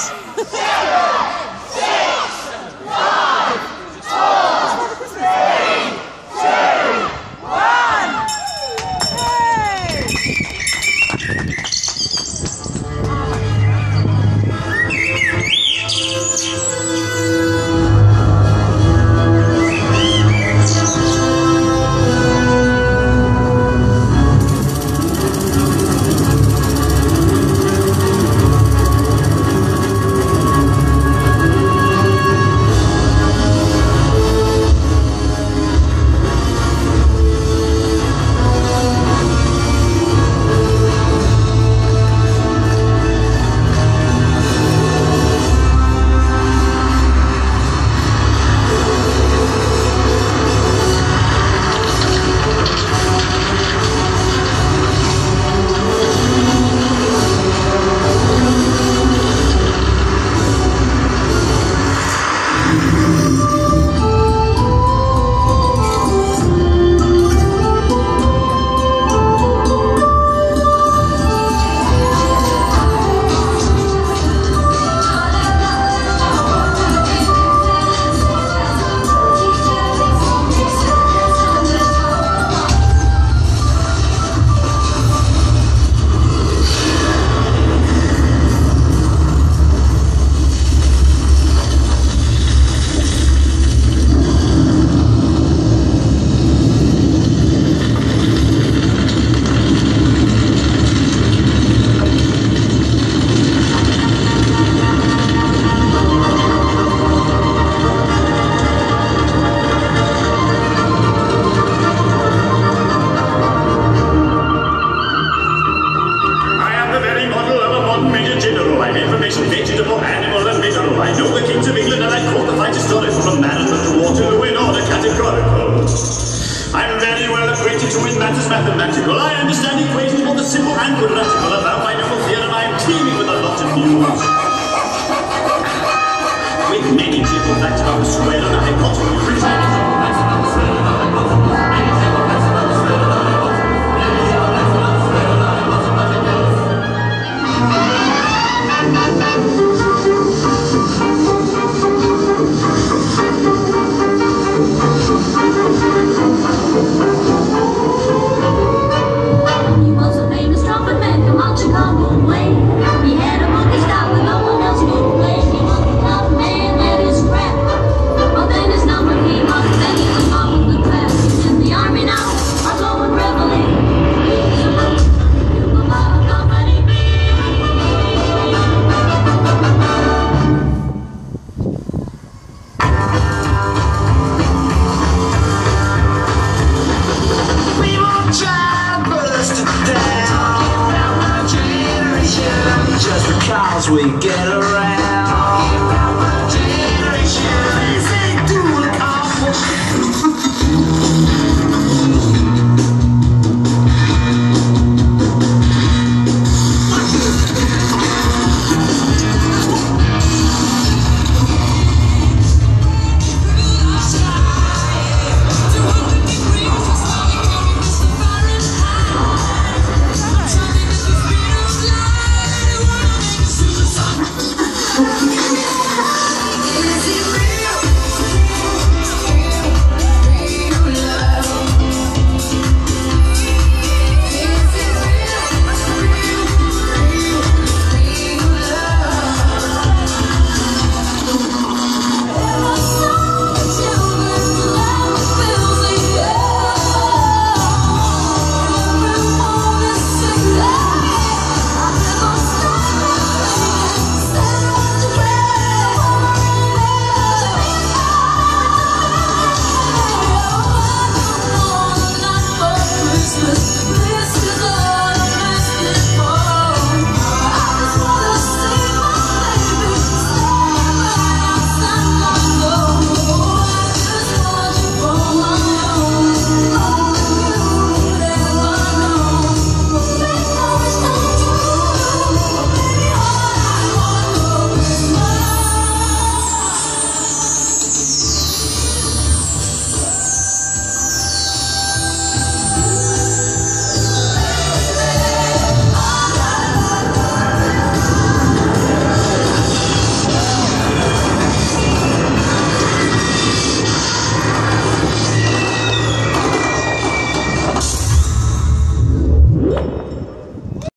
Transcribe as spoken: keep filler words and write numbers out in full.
Mathematical, I understand equations more than simple and grammatical. About my noble theorem, I am teeming with a lot of news. With many simple facts about the square and the hypotenuse. Many simple facts about the square and the hypotenuse. Many simple facts about the square and the hypotenuse. Many simple facts about the square and the hypotenuse. He was a famous trumpet man from out Chicago way. He had a monkey style that no one else could play. He was a tough man at his craft. But then his number came up, then he was off with the class. He's in the army now, a glowing reveille. He's a you a lot of company. We won't try to burst it down. Talking about my generation, just because we get around. Talking about my generation, this ain't doing Fahrenheit.